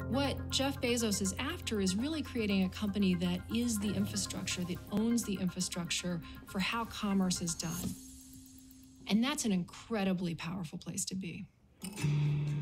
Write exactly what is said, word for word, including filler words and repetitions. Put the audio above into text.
What Jeff Bezos is after is really creating a company that is the infrastructure, that owns the infrastructure for how commerce is done. And that's an incredibly powerful place to be.